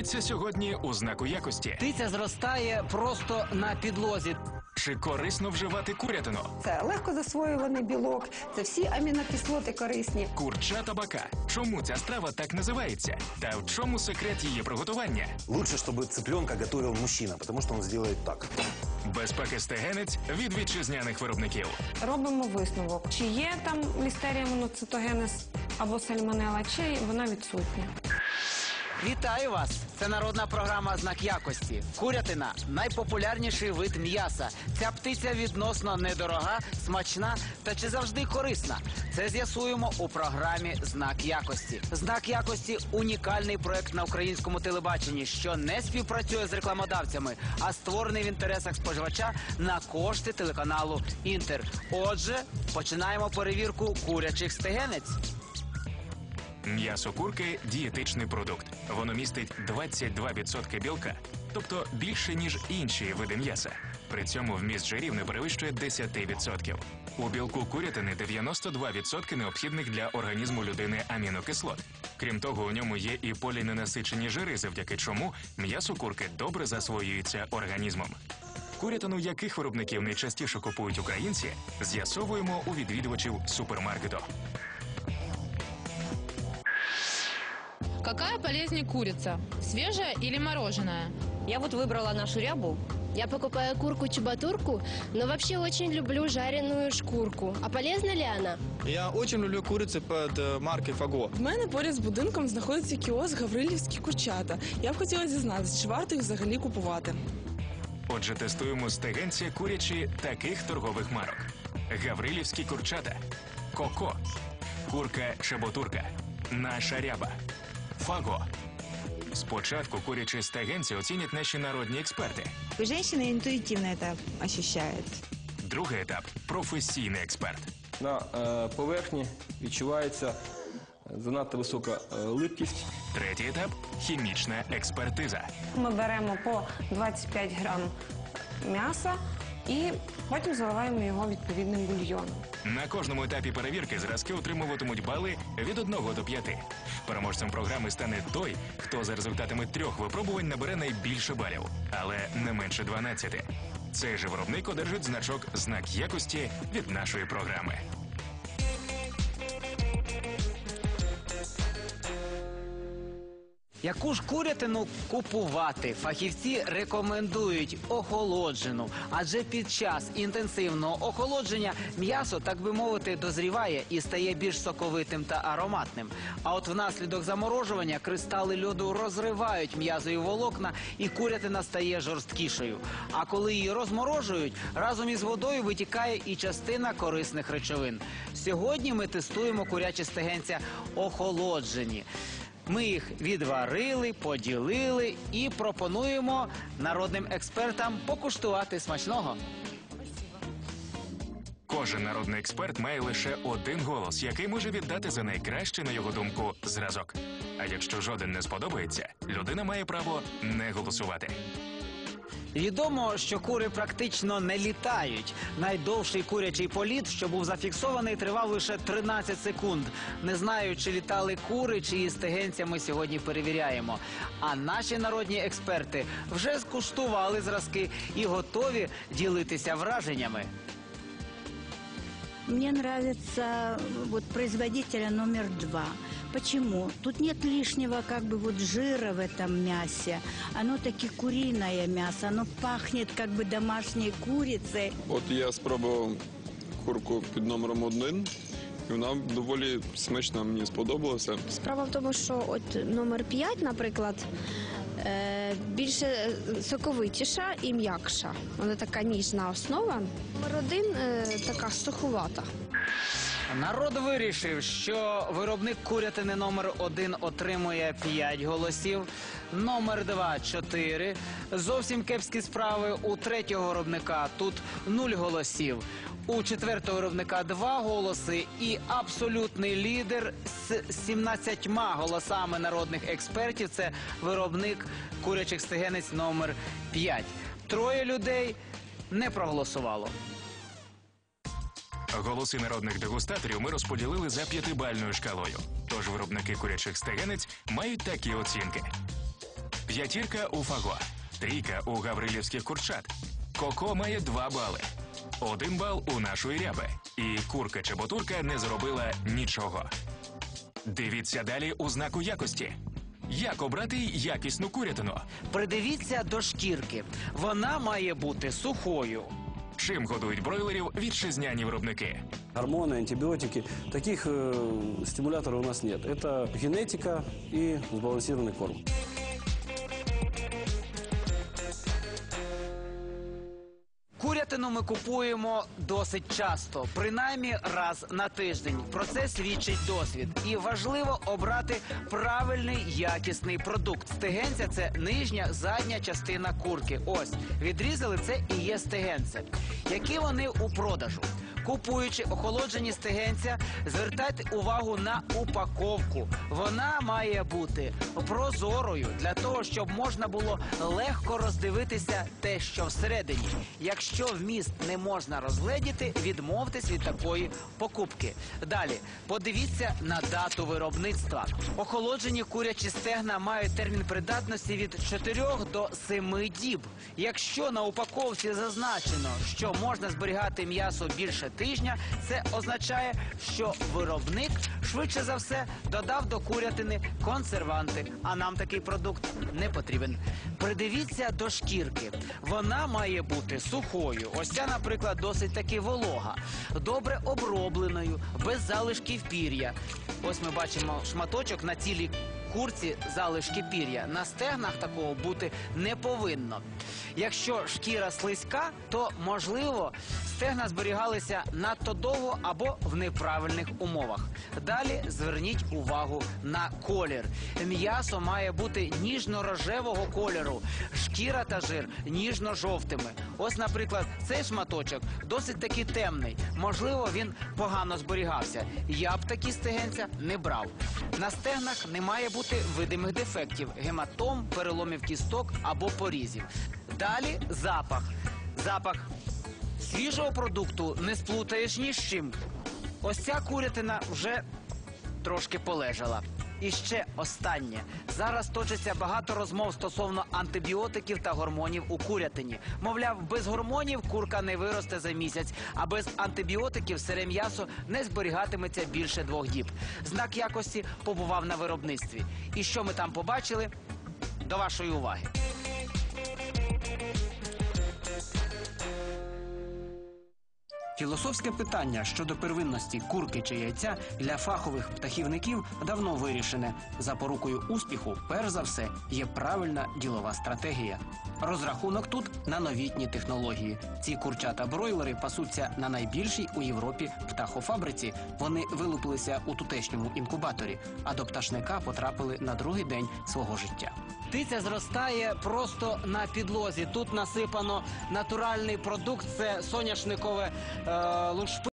Птиця сьогодні у знаку якості. Птиця зростає просто на підлозі. Чи корисно вживати курятину? Це легко засвоюваний білок, це всі амінокислоти корисні. Курча табака. Чому ця страва так називається? Та в чому секрет її приготування? Лучше, чтобы цыпленка готовил мужчина, потому что он сделает так. Безпеки стегенець від вітчизняних виробників. Робимо висновок, чи є там лістерія моноцитогенез або сальмонелла, чи вона відсутня. Вітаю вас! Це народна програма «Знак якості». Курятина – найпопулярніший вид м'яса. Ця птиця відносно недорога, смачна та чи завжди корисна. Це з'ясуємо у програмі «Знак якості». «Знак якості» – унікальний проект на українському телебаченні, що не співпрацює з рекламодавцями, а створений в інтересах споживача на кошти телеканалу «Інтер». Отже, починаємо перевірку курячих стегенець. М'ясо курки – дієтичний продукт. Воно містить 22% білка, тобто більше, ніж інші види м'яса. При цьому вміст жирів не перевищує 10%. У білку курятини 92% необхідних для організму людини амінокислот. Крім того, у ньому є і поліненасичені жири, завдяки чому м'ясо курки добре засвоюється організмом. Курятину яких виробників найчастіше купують українці, з'ясовуємо у відвідувачів супермаркету. Какая полезнее курица? Свежая или мороженая? Я вот выбрала нашу рябу. Я покупаю курку-чебатурку, но вообще очень люблю жареную шкурку. А полезна ли она? Я очень люблю курицу под маркой Фаго. В мене поряд з будинком знаходиться кіоск «Гаврилівські курчата». Я б хотіла дізнатися, чи варто їх взагалі купувати. Отже, тестуємо стегенці курячі таких торгових марок. Гаврилівські курчата, Коко, курка-чеботурка, наша ряба, Фаго. Спочатку курячі стегенці оцінять наші народні експерти. Женщина интуитивно это ощущает. Другий етап – професійний експерт. На поверхні відчувається занадто висока липкість. Третій етап – хімічна експертиза. Ми беремо по 25 грам м'яса і потім заливаємо його відповідним бульйоном. На кожному етапі перевірки зразки отримуватимуть бали від 1 до 5. Переможцем програми стане той, хто за результатами 3 випробувань набере найбільше балів, але не менше 12. Цей же виробник одержить значок «Знак якості» від нашої програми. Яку ж курятину купувати? Фахівці рекомендують охолоджену, адже під час інтенсивного охолодження м'ясо, так би мовити, дозріває і стає більш соковитим та ароматним. А от внаслідок заморожування кристали льоду розривають м'язові волокна і курятина стає жорсткішою. А коли її розморожують, разом із водою витікає і частина корисних речовин. Сьогодні ми тестуємо курячі стегенця охолоджені. Ми їх відварили, поділили і пропонуємо народним експертам покуштувати смачного. Кожен народний експерт має лише один голос, який може віддати за найкращий, на його думку, зразок. А якщо жоден не сподобається, людина має право не голосувати. Відомо, що кури практично не літають. Найдовший курячий політ, що був зафіксований, тривав лише 13 секунд. Не знаю, чи літали кури, чиї стегенця ми сьогодні перевіряємо. А наші народні експерти вже скуштували зразки і готові ділитися враженнями. Мне нравится вот производителя номер 2. Почему? Тут нет лишнего как бы вот жира в этом мясе. Оно таки куриное мясо, оно пахнет как бы домашней курицей. От я спробував курку під номером 1, і вона доволі смачна, мені сподобалася. Справа в тому, що от номер 5, наприклад, більше соковитіша і м'якша. Вона така ніжна основа. Номер 1 така суховата. Народ вирішив, що виробник курятини номер 1 отримує 5 голосів, номер 2 – 4. Зовсім кепські справи у третього виробника, тут 0 голосів. У 4-го виробника 2 голоси і абсолютний лідер з 17 голосами народних експертів – це виробник курячих стегенець номер 5. 3 людей не проголосувало. Голоси народних дегустаторів ми розподілили за 5-бальною шкалою. Тож виробники курячих стегенець мають такі оцінки. П'ятірка у Фаго, трійка у гаврилівських курчат. Коко має 2 бали. 1 бал у нашої ряби. І курка-чеботурка не зробила нічого. Дивіться далі у знаку якості. Як обрати якісну курятину? Придивіться до шкірки. Вона має бути сухою. Чим годують бройлерів вітчизняні виробники? Гормоны, антибиотики. Таких стимуляторов у нас нет. Это генетика и сбалансированный корм. Курятину ми купуємо досить часто, принаймні раз на тиждень. Про це свідчить досвід. І важливо обрати правильний якісний продукт. Стегенця – це нижня, задня частина курки. Ось, відрізали, це і є стегенце. Які вони у продажу? Купуючи охолоджені стегенця, звертайте увагу на упаковку. Вона має бути прозорою, для того, щоб можна було легко роздивитися те, що всередині. Якщо вміст не можна розгледіти, відмовтесь від такої покупки. Далі, подивіться на дату виробництва. Охолоджені курячі стегна мають термін придатності від 4 до 7 діб. Якщо на упаковці зазначено, що можна зберігати м'ясо більше тижня, це означає, що виробник, швидше за все, додав до курятини консерванти, а нам такий продукт не потрібен. Придивіться до шкірки. Вона має бути сухою. Ось ця, наприклад, досить таки волога, добре обробленою, без залишків пір'я. Ось ми бачимо шматочок на цілій курці, залишки пір'я. На стегнах такого бути не повинно. Якщо шкіра слизька, то, можливо, стегна зберігалися надто довго або в неправильних умовах. Далі зверніть увагу на колір. М'ясо має бути ніжно-рожевого кольору, шкіра та жир ніжно-жовтими. Ось, наприклад, цей шматочок досить таки темний. Можливо, він погано зберігався. Я б такі стегенця не брав. На стегнах не має бути видимих дефектів, гематом, переломів кісток або порізів. Далі запах. Запах свіжого продукту не сплутаєш ні з чим. Ось ця курятина вже трошки полежала. І ще останнє. Зараз точиться багато розмов стосовно антибіотиків та гормонів у курятині. Мовляв, без гормонів курка не виросте за місяць, а без антибіотиків сире м'ясо не зберігатиметься більше 2 діб. Знак якості побував на виробництві. І що ми там побачили? До вашої уваги. Філософське питання щодо первинності курки чи яйця для фахових птахівників давно вирішене. Запорукою успіху, перш за все, є правильна ділова стратегія. Розрахунок тут на новітні технології. Ці курчата-бройлери пасуться на найбільшій у Європі птахофабриці. Вони вилупилися у тутешньому інкубаторі, а до пташника потрапили на 2-й день свого життя. Птиця зростає просто на підлозі. Тут насипано натуральний продукт – це соняшникове лушпиння.